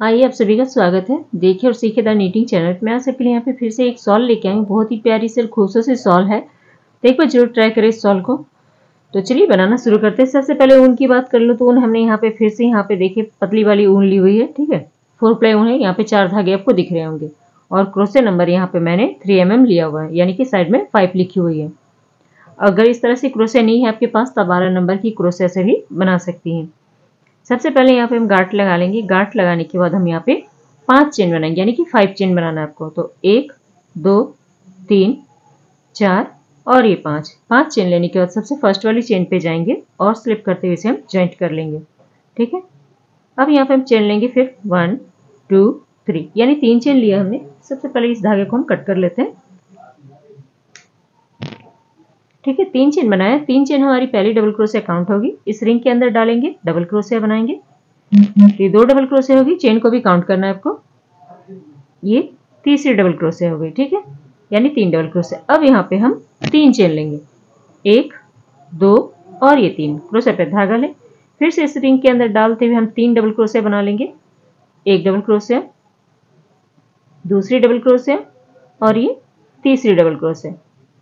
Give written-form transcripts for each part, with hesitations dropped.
आइए आप सभी का स्वागत है। देखिए और सीखे द नीटिंग चैनल में आप सबके लिए यहाँ पे फिर से एक सॉल लेके आए। बहुत ही प्यारी से खूबसूरत सी सॉल है। तो एक बार जरूर ट्राई करें इस सॉल को। तो चलिए बनाना शुरू करते हैं। सबसे पहले ऊन की बात कर लूँ तो ऊन हमने यहाँ पे फिर से यहाँ पे देखिए पतली वाली ऊन ली हुई है। ठीक है, 4 प्लाई ऊन है। यहाँ पे 4 धागे आपको दिख रहे होंगे और क्रोशे नंबर यहाँ पे मैंने 3 mm लिया हुआ है, यानी कि साइड में 5 लिखी हुई है। अगर इस तरह से क्रोशे नहीं है आपके पास तो 12 नंबर की क्रोशे से भी बना सकती हैं। सबसे पहले यहाँ पे हम गांठ लगा लेंगे। गांठ लगाने के बाद हम यहाँ पे 5 चेन बनाएंगे, यानी कि 5 चेन बनाना है आपको। तो 1 2 3 4 और ये 5 चेन लेने के बाद सबसे फर्स्ट वाली चेन पे जाएंगे और स्लिप करते हुए इसे हम जॉइंट कर लेंगे। ठीक है, अब यहाँ पे हम चेन लेंगे फिर 1 2 3, यानी 3 चेन लिया हमने। सबसे पहले इस धागे को हम कट कर लेते हैं। ठीक है, 3 चेन बनाया। 3 चेन हमारी पहली डबल क्रोशिया काउंट होगी। इस रिंग के अंदर डालेंगे, डबल क्रोशिया बनाएंगे। ये 2 डबल क्रोशिया होगी। चेन को भी काउंट करना है आपको। ये तीसरी डबल क्रोशिया हो गई। ठीक है, यानी 3 डबल क्रोशिया। अब यहाँ पे हम 3 चेन लेंगे, 1 2 और ये 3 क्रोशिया पे धागा लें। फिर से इस रिंग के अंदर डालते हुए हम 3 डबल क्रोशिया बना लेंगे। एक डबल क्रोशिया, दूसरी डबल क्रोशिया और ये तीसरी डबल क्रोशिया।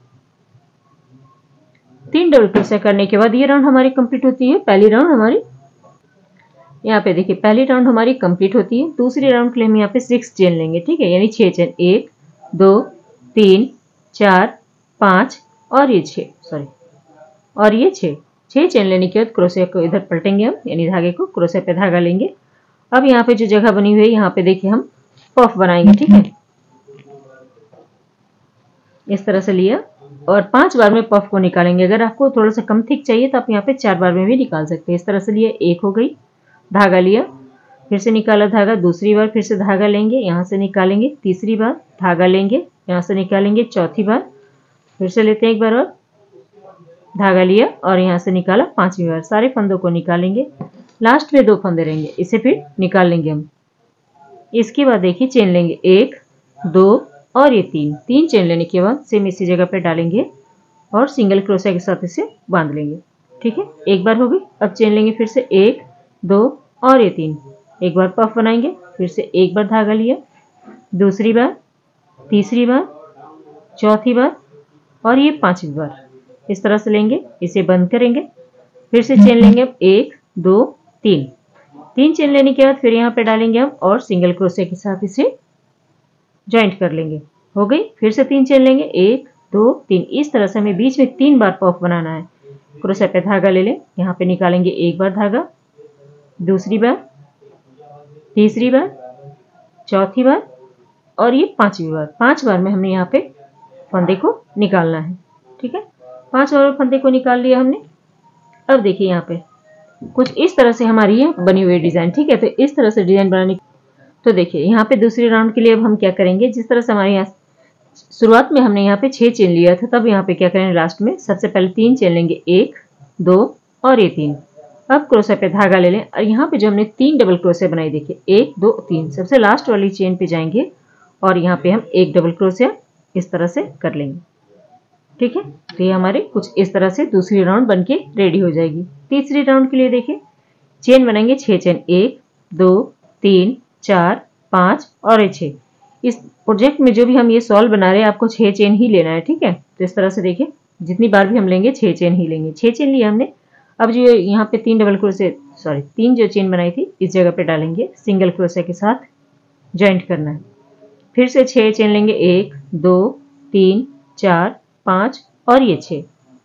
3 डबल क्रोशिया करने के बाद ये राउंड हमारी कंप्लीट होती है। पहली राउंड हमारी यहाँ पे देखिए, पहली राउंड हमारी कंप्लीट होती है। दूसरी राउंड के लिए हम यहाँ पे 6 चेन लेंगे। ठीक है, यानी 6 चेन, 1 2 3 4 5 और ये 6 और ये 6 चेन लेने के बाद क्रोशिया को इधर पलटेंगे हम, यानी धागे को क्रोशिया पे धागा लेंगे। अब यहाँ पे जो जगह बनी हुई है यहाँ पे देखिए हम पफ बनाएंगे। ठीक है, इस तरह से लिया और 5 बार में पफ को निकालेंगे। अगर आपको थोड़ा सा कम थिक चाहिए तो आप यहाँ पे 4 बार में भी निकाल सकते हैं। इस तरह से लिया, एक हो गई, धागा लिया, फिर से निकाला धागा, दूसरी बार फिर से धागा लेंगे, यहाँ से निकालेंगे, तीसरी बार धागा लेंगे, यहाँ से निकालेंगे, चौथी बार फिर से लेते हैं एक बार और धागा लिया और यहाँ से निकाला, 5वीं बार। सारे फंदों को निकालेंगे। लास्ट में 2 फंदे रहेंगे, इसे फिर निकाल लेंगे हम। इसके बाद देखिए चेन लेंगे, 1 2 और ये 3 चेन लेने के बाद सेम इसी जगह पे डालेंगे और सिंगल क्रोशिया के साथ इसे बांध लेंगे। ठीक है, एक बार हो गई। अब चेन लेंगे फिर से 1 2 और ये 3, एक बार पफ बनाएंगे, फिर से एक बार धागा लिया, दूसरी बार, तीसरी बार, चौथी बार और ये 5वीं बार। इस तरह से लेंगे, इसे बंद करेंगे, फिर से चेन लेंगे। अब 1 2 3 चेन लेने के बाद फिर यहाँ पे डालेंगे हम और सिंगल क्रोशिया के साथ इसे ज्वाइंट कर लेंगे। हो गई। फिर से 3 चेन लेंगे, 1 2 3। इस तरह से हमें बीच में 3 बार पफ बनाना है। क्रोशिया पे धागा ले लें, यहाँ पे निकालेंगे एक बार धागा, दूसरी बार, तीसरी बार, चौथी बार और ये 5वीं बार। 5 बार में हमने यहाँ पे फंदे को निकालना है। ठीक है, 5 बार में फंदे को निकाल लिया हमने। अब देखिए यहाँ पे कुछ इस तरह से हमारी ये बनी हुई डिजाइन। ठीक है, तो इस तरह से डिजाइन बनाने तो देखिए यहाँ पे दूसरी राउंड के लिए अब हम क्या करेंगे, जिस तरह से हमारे यहाँ शुरुआत में हमने यहाँ पे 6 चेन लिया था, तब यहाँ पे क्या करेंगे, लास्ट में सबसे पहले 3 चेन लेंगे, 1 2 और ये 3। अब क्रोशिया पे धागा ले लें और यहाँ पे जो हमने 3 डबल क्रोशिया बनाई देखिए, 1 2 3, सबसे लास्ट वाली चेन पे जाएंगे और यहाँ पे हम एक डबल क्रोशिया इस तरह से कर लेंगे। ठीक है, तो ये हमारे कुछ इस तरह से दूसरी राउंड बन के रेडी हो जाएगी। तीसरी राउंड के लिए देखिए चेन बनाएंगे, 6 चेन, 1 2 3 4 5 और 6। इस प्रोजेक्ट में जो भी हम ये सॉल्व बना रहे हैं आपको 6 चेन ही लेना है। ठीक है, तो इस तरह से देखिए जितनी बार भी हम लेंगे 6 चेन ही लेंगे। 6 चेन लिया हमने। अब जो यहाँ पे 3 डबल क्रोशिया 3 जो चेन बनाई थी इस जगह पे डालेंगे, सिंगल क्रोशिया के साथ ज्वाइंट करना है। फिर से 6 चेन लेंगे, 1 2 3 4 5 और ये 6।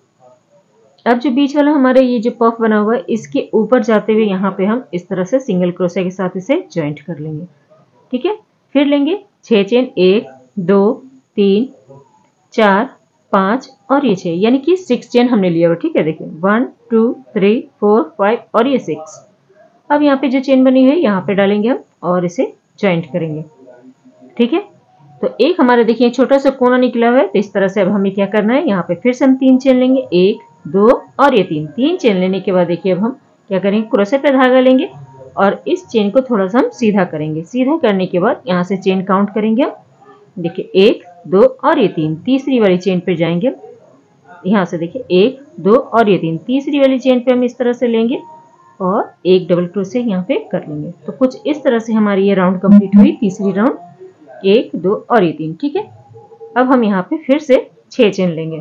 अब जो बीच वाला हमारा ये जो पफ बना हुआ है इसके ऊपर जाते हुए यहाँ पे हम इस तरह से सिंगल क्रोशिया के साथ इसे ज्वाइंट कर लेंगे। ठीक है, फिर लेंगे 6 चेन, 1 2 3 4 5 और ये 6, यानी कि 6 चेन हमने लिया हुआ। ठीक है, देखिए 1 2 3 4 5 और ये 6। अब यहाँ पे जो चेन बनी हुई है यहाँ पे डालेंगे हम और इसे ज्वाइंट करेंगे। ठीक है, तो एक हमारा देखिए छोटा सा कोना निकला हुआ है, तो इस तरह से अब हमें क्या करना है, यहाँ पे फिर से हम 3 चेन लेंगे, 1 2 और ये 3 चेन लेने के बाद देखिए अब हम क्या करेंगे, क्रोशिया पे धागा लेंगे और इस चेन को थोड़ा सा हम सीधा करेंगे। सीधा करने के बाद यहाँ से चेन काउंट करेंगे हम। देखिए 1 2 और ये 3, तीसरी वाली चेन पे जाएंगे। यहाँ से देखिए 1 2 और ये 3, तीसरी वाली चेन पे हम इस तरह से लेंगे और एक डबल क्रोशे यहाँ पे कर लेंगे। तो कुछ इस तरह से हमारी ये राउंड कंप्लीट हुई, तीसरी राउंड, 1 2 और ये 3। ठीक है, अब हम यहाँ पे फिर से 6 चेन लेंगे,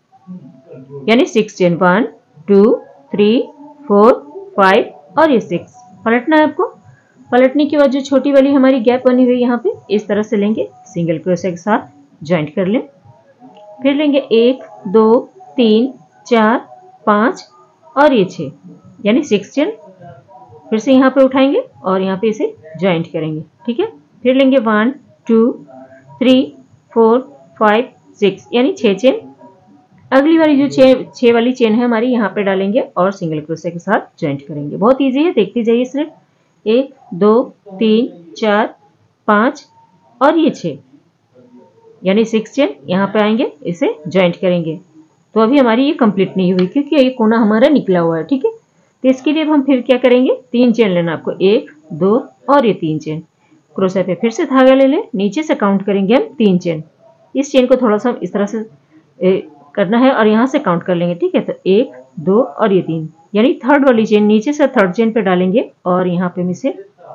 यानी 6 चेन, 1 2 3 4 5 और ये 6। पलटना है आपको। पलटने के बाद जो छोटी वाली हमारी गैप बनी हुई यहाँ पे इस तरह से लेंगे, सिंगल क्रोशे के साथ ज्वाइंट कर लें। फिर लेंगे 1 2 3 4 5 और ये 6, यानी 6 चेन। फिर से यहाँ पे उठाएंगे और यहाँ पे इसे ज्वाइंट करेंगे। ठीक है, फिर लेंगे 1 2 3 4 5 6, यानी 6 चेन। अगली वाली जो 6 वाली चेन है हमारी यहाँ पे डालेंगे और सिंगल क्रोशे के साथ ज्वाइंट करेंगे। बहुत इजी है, देखते जाइए सिर्फ। 1 2 3 4 5 और ये 6, यानी 6 चेन। यहाँ पे आएंगे, इसे ज्वाइंट करेंगे। तो अभी हमारी ये कंप्लीट नहीं हुई क्योंकि ये कोना हमारा निकला हुआ है। ठीक है, तो इसके लिए हम फिर क्या करेंगे, 3 चेन लेना आपको, 1 2 और ये 3 चेन। क्रोशे पे फिर से धागा ले लें, नीचे से काउंट करेंगे हम 3 चेन। इस चेन को थोड़ा सा इस तरह से करना है और यहाँ से काउंट कर लेंगे। ठीक है, तो 1 2 और ये 3, यानी थर्ड वाली चेन नीचे से थर्ड चेन पे डालेंगे और यहाँ पे हम इसे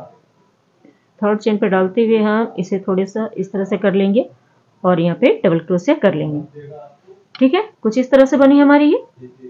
थर्ड चेन पे डालते हुए हम इसे थोड़ा सा इस तरह से कर लेंगे और यहाँ पे डबल क्रोशे कर लेंगे। ठीक है, कुछ इस तरह से बनी हमारी ये।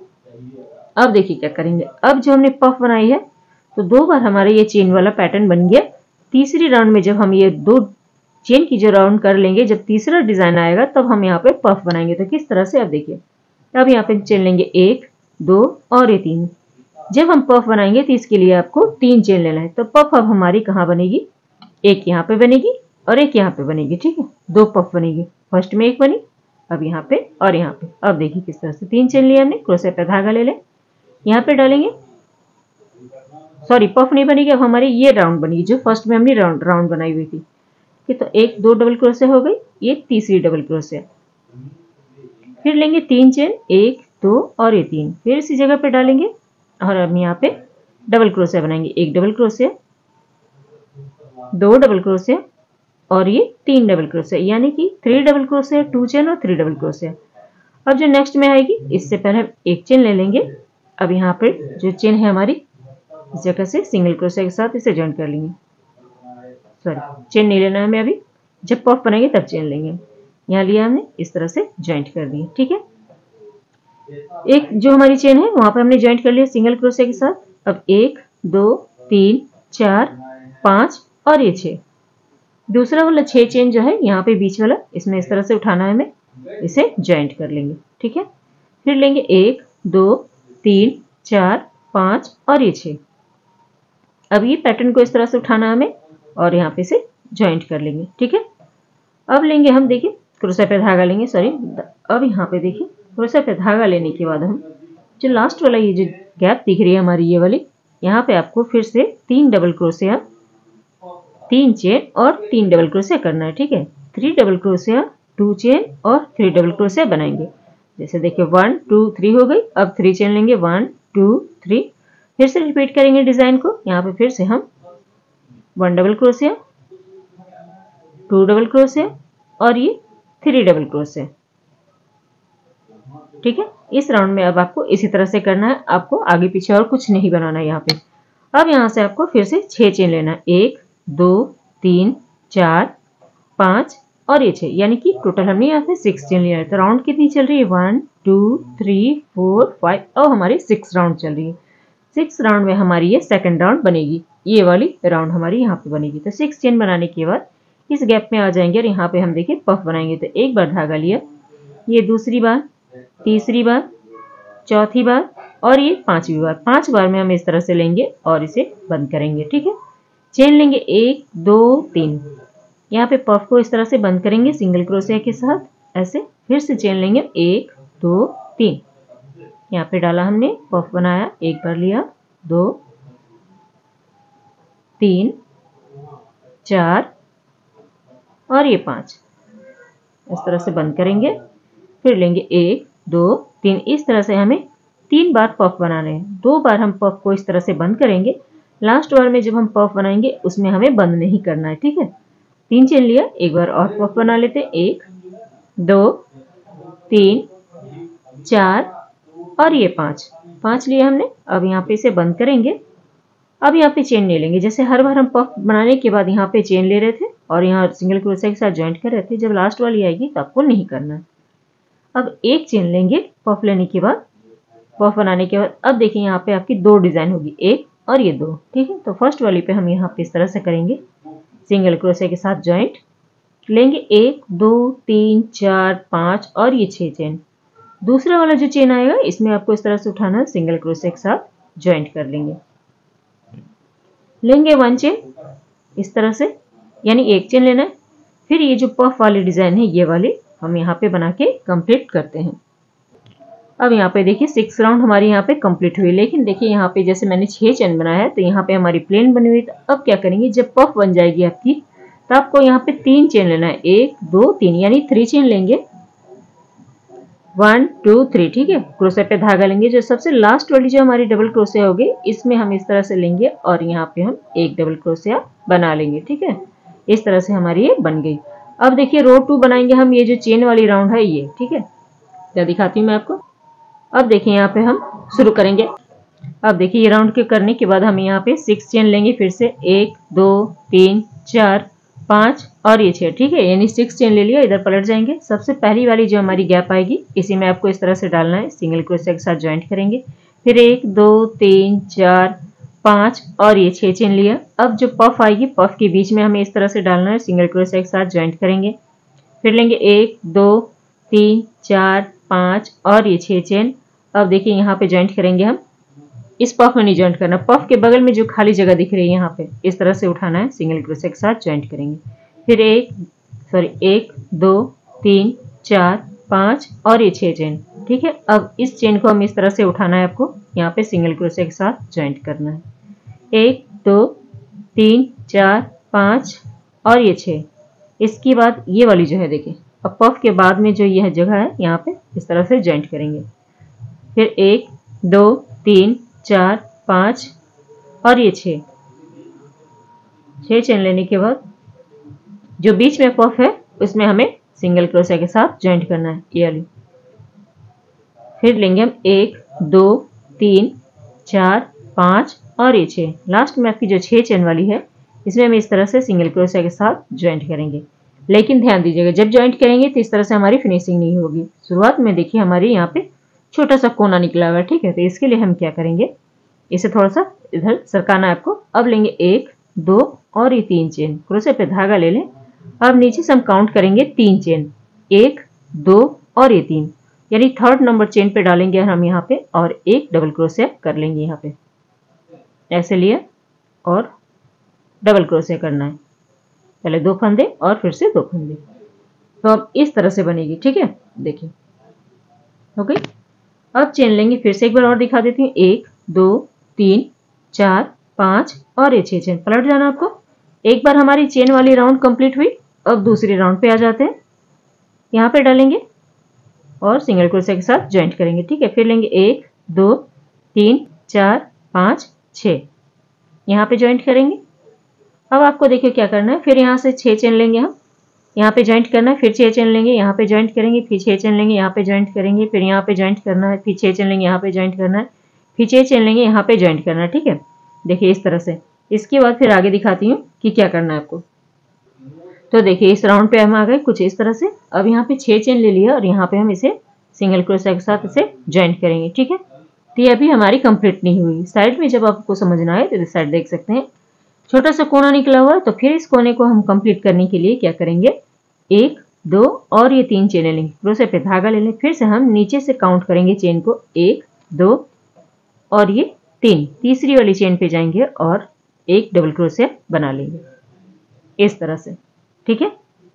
अब देखिए क्या करेंगे, अब जो हमने पफ बनाई है तो 2 बार हमारे ये चेन वाला पैटर्न बन गया। तीसरी राउंड में जब हम ये 2 चेन की जो राउंड कर लेंगे, जब तीसरा डिजाइन आएगा तब हम यहाँ पे पफ बनाएंगे। तो किस तरह से, अब देखिए, अब यहाँ पे चेन लेंगे 1 2 और ये 3। जब हम पफ बनाएंगे तो इसके लिए आपको 3 चेन लेना है। तो पफ अब हमारी कहाँ बनेगी, एक यहाँ पे बनेगी और एक यहाँ पे बनेगी। ठीक है, 2 पफ बनेगी। फर्स्ट में एक बनी, अब यहाँ पे और यहाँ पे। अब देखिए किस तरह से 3 चेन लिया हमने, क्रोशे पे धागा ले लें, यहाँ पे डालेंगे। सॉरी, पफ नहीं बनेगी, अब हमारी ये राउंड बनेगी जो फर्स्ट में हमने राउंड बनाई हुई थी। तो 1 2 डबल क्रोशे हो गई, ये तीसरी डबल क्रोशे। फिर लेंगे 3 चेन, 1 2 और ये 3, फिर इसी जगह पे डालेंगे और हम यहाँ पे डबल क्रोशे बनाएंगे। 1 डबल क्रोशे, 2 डबल क्रोशे और ये 3 डबल क्रोशे, यानी कि 3 डबल क्रोशे, 2 चेन और 3 डबल क्रोशे। अब जो नेक्स्ट में आएगी, इससे पहले हम एक चेन ले लेंगे। अब यहाँ पे जो चेन है हमारी, इस जगह से सिंगल क्रोशे के साथ इसे ज्वाइन कर लेंगे। सॉरी, चेन नहीं लेना है हमें अभी, जब पफ बनाएंगे तब चेन लेंगे। यहाँ लिया हमने, इस तरह से ज्वाइंट कर दिए। ठीक है, एक जो हमारी चेन है वहां पे हमने ज्वाइंट कर लिया सिंगल क्रोशे के साथ। अब 1 2 3 4 5 और ये 6। दूसरा वाला 6 चेन जो है यहाँ पे बीच वाला, इसमें इस तरह से उठाना है हमें, इसे ज्वाइंट कर लेंगे। ठीक है, फिर लेंगे 1 2 3 4 5 और ये 6। अब ये पैटर्न को इस तरह से उठाना है हमें और यहाँ पे इसे ज्वाइंट कर लेंगे। ठीक है, अब लेंगे हम, देखिए, क्रोशे पे धागा लेंगे। सॉरी, अब यहाँ पे देखिए, क्रोशे पे धागा लेने के बाद हम जो लास्ट वाला ये जो गैप दिख रही है हमारी ये वाली, यहाँ पे आपको फिर से 3 डबल क्रोशे, 3 चेन और 3 डबल क्रोशे करना है। ठीक है, 3 डबल क्रोशे, 2 चेन और 3 डबल क्रोशे बनाएंगे। जैसे देखिए 1 2 3 हो गई। अब 3 चेन लेंगे, 1 2 3, फिर से रिपीट करेंगे डिजाइन को। यहाँ पे फिर से हम 1 डबल क्रोशे, 2 डबल क्रोशे और ये 3 डबल क्रोशे। ठीक है, इस राउंड में अब आपको इसी तरह से करना है, आपको आगे पीछे और कुछ नहीं बनाना है यहाँ पे। अब यहाँ से आपको फिर से 6 चेन लेना है, 1 2 3 4 5 और ये 6, यानी कि टोटल हमने यहाँ पे 6 चेन लिया है। तो राउंड कितनी चल रही है, 1 2 3 4 5 और हमारी 6 राउंड चल रही है। 6 राउंड में हमारी ये सेकंड राउंड बनेगी, ये वाली राउंड हमारी यहाँ पे बनेगी। तो 6 चेन बनाने के बाद इस गैप में आ जाएंगे और यहाँ पे हम देखिए पफ बनाएंगे। तो एक बार धागा लिया, ये दूसरी बार, तीसरी बार, चौथी बार और ये 5वीं बार। 5 बार में हम इस तरह से लेंगे और इसे बंद करेंगे। ठीक है, चेन लेंगे 1 2 3, यहाँ पे पफ को इस तरह से बंद करेंगे सिंगल क्रोशे के साथ, ऐसे। फिर से चेन लेंगे 1 2 3, यहाँ पे डाला हमने, पफ बनाया, एक बार लिया, 2 3 4 और ये 5, इस तरह से बंद करेंगे। फिर लेंगे 1 2 3, इस तरह से हमें 3 बार पफ बनाने हैं। 2 बार हम पफ को इस तरह से बंद करेंगे, लास्ट बार में जब हम पफ बनाएंगे उसमें हमें बंद नहीं करना है। ठीक है, 3 चेन लिया, एक बार और पफ बना लेते हैं, 1 2 3 4 और ये 5 लिया हमने। अब यहाँ पे इसे बंद करेंगे अब यहाँ पे चेन ले लेंगे। जैसे हर बार हम पफ बनाने के बाद यहाँ पे चेन ले रहे थे और यहाँ सिंगल क्रोशिया के साथ ज्वाइंट कर रहे थे, जब लास्ट वाली आएगी तो आपको नहीं करना है। अब एक चेन लेंगे पफ लेने के बाद, पफ बनाने के बाद। अब देखिए यहाँ पे आपकी 2 डिजाइन होगी, एक और ये 2, ठीक है। तो फर्स्ट वाली पे हम यहाँ पे इस तरह से करेंगे, सिंगल क्रोशिया के साथ ज्वाइंट लेंगे 1 2 3 4 5 और ये 6 चेन। दूसरा वाला जो चेन आएगा इसमें आपको इस तरह से उठाना है, सिंगल क्रोशिया के साथ ज्वाइंट कर लेंगे। 1 चेन इस तरह से, यानी एक चेन लेना है। फिर ये जो पफ वाली डिजाइन है ये वाली हम यहाँ पे बना के कंप्लीट करते हैं। अब यहाँ पे देखिए 6 राउंड हमारी यहाँ पे कंप्लीट हुई, लेकिन देखिए यहाँ पे जैसे मैंने 6 चेन बनाया है तो यहाँ पे हमारी प्लेन बनी हुई। तो अब क्या करेंगे, जब पफ बन जाएगी आपकी तो आपको यहाँ पे 3 चेन लेना है, 1 2 3, यानी 3 चेन लेंगे, 1 2 3, ठीक है। क्रोशिया पे धागा लेंगे, जो सबसे लास्ट वाली जो हमारी डबल क्रोशिया होगी इसमें हम इस तरह से लेंगे और यहाँ पे हम एक डबल क्रोशिया बना लेंगे, ठीक है। इस तरह से हमारी ये बन गई। अब देखिए रो 2 बनाएंगे हम, ये जो चेन वाली राउंड है ये, ठीक है। क्या दिखाती हूँ मैं आपको। अब देखिए यहाँ पे हम शुरू करेंगे। अब देखिए ये राउंड के करने के बाद हम यहाँ पे 6 चेन लेंगे, फिर से 1 2 3 4 5 और ये 6, ठीक है। यानी 6 चेन ले लिया। इधर पलट जाएंगे। सबसे पहली वाली जो हमारी गैप आएगी इसी में आपको इस तरह से डालना है, सिंगल क्रोशिया के साथ ज्वाइंट करेंगे। फिर 1 2 3 4 5 और ये 6 चेन लिया। अब जो पफ आएगी पफ के बीच में हमें इस तरह से डालना है, सिंगल क्रोशिया के साथ ज्वाइंट करेंगे। फिर लेंगे 1 2 3 4 5 और ये 6 चेन। अब देखिए यहाँ पे ज्वाइंट करेंगे हम, इस पफ में नहीं ज्वाइंट करना, पफ के बगल में जो खाली जगह दिख रही है यहाँ पे इस तरह से उठाना है, सिंगल क्रोशिया के साथ ज्वाइंट करेंगे। फिर 1 2 3 4 5 और ये 6 चेन, ठीक है। अब इस चेन को हम इस तरह से उठाना है, आपको यहाँ पे सिंगल क्रोशिया के साथ ज्वाइंट करना है। 1 2 3 4 5 और ये 6। इसके बाद ये वाली जो है देखिए, अब पफ के बाद में जो यह जगह है यहाँ पे इस तरह से ज्वाइंट करेंगे। फिर 1 2 3 4 5 और ये 6 चेन लेने के बाद जो बीच में पफ है उसमें हमें सिंगल क्रोशिया के साथ ज्वाइंट करना है, ये वाली। फिर लेंगे हम 1 2 3 4 5 और ये 6। लास्ट में आपकी जो 6 चेन वाली है इसमें हम इस तरह से सिंगल क्रोशिया के साथ ज्वाइंट करेंगे। लेकिन ध्यान दीजिएगा, जब ज्वाइंट करेंगे तो इस तरह से हमारी फिनिशिंग नहीं होगी। शुरुआत में देखिए हमारे यहाँ पे छोटा सा कोना निकला हुआ है, ठीक है। तो इसके लिए हम क्या करेंगे, इसे थोड़ा सा इधर सरकाना है आपको। अब लेंगे 1 2 और ये 3 चेन, क्रोशिया पे धागा ले लें। अब नीचे से हम काउंट करेंगे 3 चेन, 1 2 और ये 3, यानी 3rd नंबर चेन पे डालेंगे हम यहाँ पे और एक डबल क्रोशिया कर लेंगे यहाँ पे, ऐसे लिया और डबल क्रोशिया करना है। पहले 2 फंदे और फिर से 2 फंदे। तो अब इस तरह से बनेगी, ठीक है। देखिए ओके। अब चेन लेंगे, फिर से एक बार और दिखा देती हूँ, 1 2 3 4 5 और ये 6 चेन। पलट जाना आपको। एक बार हमारी चेन वाली राउंड कंप्लीट हुई, अब दूसरी राउंड पे आ जाते हैं। यहाँ पे डालेंगे और सिंगल क्रोशिया के साथ ज्वाइंट करेंगे, ठीक है। फिर लेंगे 1 2 3 4 5 6, यहाँ पे ज्वाइंट करेंगे। अब आपको देखिए क्या करना है, फिर यहाँ से 6 चेन लेंगे हम, यहाँ पे ज्वाइंट करना है। फिर 6 चेन लेंगे, यहाँ पे ज्वाइंट करेंगे। फिर 6 चेन लेंगे, यहाँ पे ज्वाइंट करेंगे। फिर यहाँ पे ज्वाइंट करना है। फिर 6 चेन लेंगे, यहाँ पे ज्वाइंट करना है। फिर 6 चेन लेंगे, यहाँ पे ज्वाइंट करना है, ठीक है। देखिए इस तरह से। इसके बाद फिर आगे दिखाती हूँ कि क्या करना है आपको। तो देखिए इस राउंड पे हम आ गए कुछ इस तरह से। अब यहाँ पे 6 चेन ले लिया और यहाँ पे हम इसे सिंगल क्रोशिया के साथ इसे ज्वाइंट करेंगे, ठीक है। तो ये अभी हमारी कंप्लीट नहीं हुई। साइड में जब आपको समझना है तो इस साइड देख सकते हैं छोटा सा कोना निकला हुआ है। तो फिर इस कोने को हम कंप्लीट करने के लिए क्या करेंगे, 1 2 और ये 3 चेनें लेंगे, क्रोशिया पे धागा ले लें। फिर से हम नीचे से काउंट करेंगे चेन को, 1 2 और ये 3। तीसरी वाली चेन पे जाएंगे और एक डबल क्रोशिया बना लेंगे इस तरह से, ठीक है।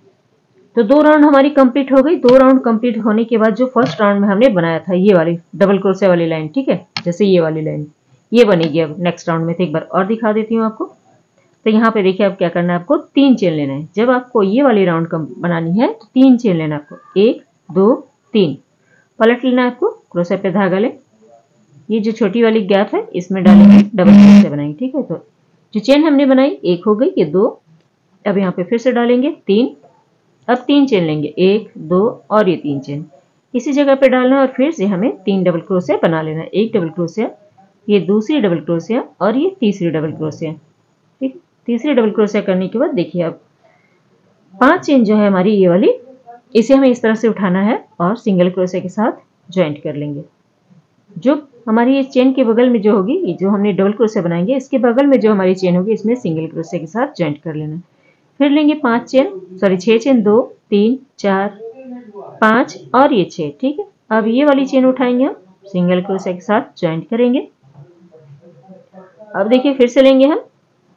तो 2 राउंड हमारी कंप्लीट हो गई। 2 राउंड कंप्लीट होने के बाद जो फर्स्ट राउंड में हमने बनाया था ये वाली डबल क्रोशिया वाली लाइन, ठीक है, जैसे ये वाली लाइन ये बनेगी अब नेक्स्ट राउंड में। तो एक बार और दिखा देती हूँ आपको। तो यहाँ पे देखिए अब क्या करना है, आपको 3 चेन लेना है। जब आपको ये वाली राउंड बनानी है तो 3 चेन लेना है आपको, 1 2 3। पलट लेना है आपको, क्रोशिया पे धागा ले, ये जो छोटी वाली गैप है इसमें डालेंगे, डबल क्रोशिया बनाएंगे, ठीक है। तो जो चेन हमने बनाई 1 हो गई, ये 2। अब यहाँ पे फिर से डालेंगे 3। अब 3 चेन लेंगे, 1 2 और ये 3 चेन इसी जगह पे डालना है और फिर से हमें 3 डबल क्रोशिया बना लेना है। एक डबल क्रोशिया, ये दूसरी डबल क्रोशिया और ये तीसरी डबल क्रोशिया। ठीक, तीसरी डबल क्रोशिया करने के बाद देखिए अब 5 चेन जो है हमारी ये वाली, इसे हमें इस तरह से उठाना है और सिंगल क्रोशिया के साथ ज्वाइंट कर लेंगे। जो हमारी ये चेन के बगल में जो होगी, ये जो हमने डबल क्रोशिया बनाएंगे, इसके बगल में जो हमारी चेन होगी इसमें सिंगल क्रोशिया के साथ ज्वाइंट कर लेना। फिर लेंगे 6 चेन, 2 3 4 5 और ये 6। ठीक है, अब ये वाली चेन उठाएंगे हम, सिंगल क्रोशिया के साथ ज्वाइंट करेंगे। अब देखिए फिर से लेंगे हम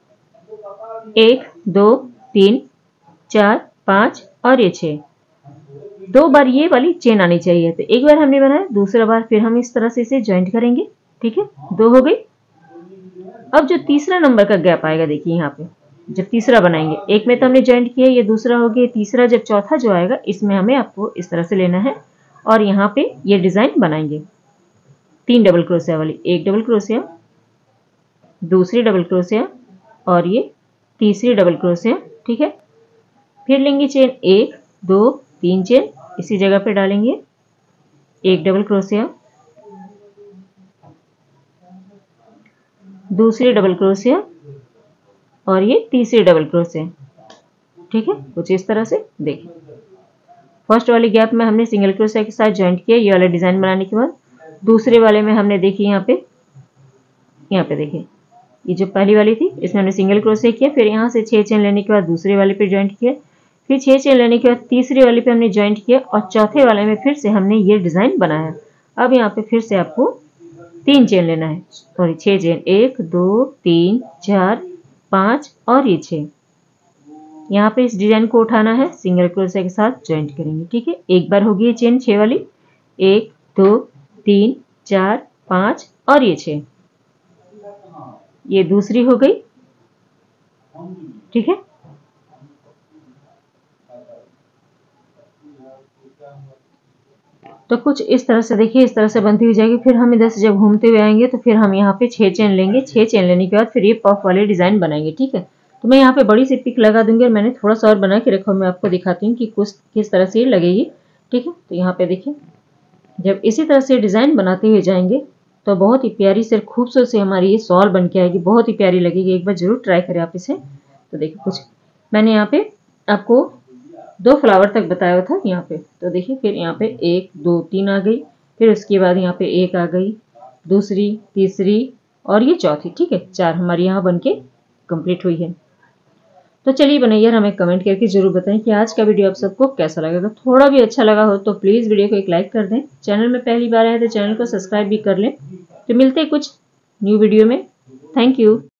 1 2 3 4 5 और ये 6। 2 बार ये वाली चेन आनी चाहिए, तो एक बार हमने बनाया, दूसरा बार फिर हम इस तरह से इसे ज्वाइंट करेंगे। ठीक है, 2 हो गई। अब जो तीसरा नंबर का गैप आएगा, देखिए यहाँ पे जब तीसरा बनाएंगे, एक में तो हमने ज्वाइंट किया, ये दूसरा हो गया, तीसरा जब चौथा जो आएगा इसमें हमें आपको इस तरह से लेना है और यहाँ पे ये डिजाइन बनाएंगे। 3 डबल क्रोशिया वाली, एक डबल क्रोशिया, दूसरी डबल क्रोशिया और ये तीसरी डबल क्रोशिया। ठीक है, फिर लेंगे चेन 1 2 3 चेन, इसी जगह पे डालेंगे, एक डबल क्रोशिया, दूसरी डबल क्रोशिया और ये तीसरी डबल क्रोशिया। ठीक है, कुछ इस तरह से देखिए फर्स्ट वाले गैप में हमने सिंगल क्रोशिया के साथ ज्वाइंट किया, ये वाला डिजाइन बनाने के बाद दूसरे वाले में हमने देखिए यहाँ पे देखिए ये जो पहली वाली थी इसमें हमने सिंगल क्रोशिया किया, फिर यहाँ से 6 चेन लेने के बाद दूसरे वाले पे ज्वाइंट किया, फिर 6 चेन लेने के बाद तीसरे वाले पे हमने ज्वाइंट किया और चौथे वाले में फिर से हमने ये डिजाइन बनाया। अब यहाँ पे फिर से आपको 3 चेन लेना है, सॉरी 6 चेन, 1 2 3 4 5 और ये 6। यहाँ पे इस डिजाइन को उठाना है, सिंगल क्रोशिया के साथ ज्वाइंट करेंगे। ठीक है, एक बार होगी ये चेन 6 वाली, 1 2 3 4 5 और ये 6, ये दूसरी हो गई। ठीक है, तो कुछ इस तरह से देखिए, इस तरह से बनती हुई जाएगी। फिर हम इधर से जब घूमते हुए आएंगे तो फिर हम यहाँ पे 6 चेन लेंगे, 6 चेन लेने के बाद फिर ये पफ वाले डिजाइन बनाएंगे। ठीक है, तो मैं यहाँ पे बड़ी सी पिक लगा दूंगी और मैंने थोड़ा सा और बना के रखा, मैं आपको दिखाती हूँ कि कुछ किस तरह से ये लगेगी। ठीक है, तो यहाँ पे देखिए जब इसी तरह से डिजाइन बनाते हुए जाएंगे तो बहुत ही प्यारी से खूबसूरत से हमारी ये शॉल बन के आएगी, बहुत ही प्यारी लगेगी। एक बार जरूर ट्राई करें आप इसे। तो देखिए कुछ मैंने यहाँ पे आपको 2 फ्लावर तक बताया था यहाँ पे, तो देखिए फिर यहाँ पे 1 2 3 आ गई, फिर उसके बाद यहाँ पे 1 आ गई, दूसरी, तीसरी और ये चौथी। ठीक है, 4 हमारी यहाँ बन के कंप्लीट हुई है। तो चलिए बनैया हमें कमेंट करके जरूर बताएं कि आज का वीडियो आप सबको कैसा लगा। अगर थोड़ा भी अच्छा लगा हो तो प्लीज़ वीडियो को एक लाइक कर दें। चैनल में पहली बार आए तो चैनल को सब्सक्राइब भी कर लें। तो मिलते हैं कुछ न्यू वीडियो में। Thank you.